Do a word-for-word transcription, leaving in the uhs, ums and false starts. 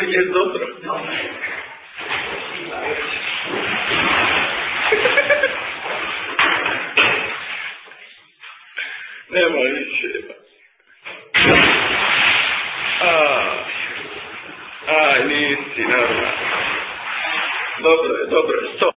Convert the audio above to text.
jest dobro. Nema više. A, aj, nisi, normalno. Dobro je, dobro je, sto.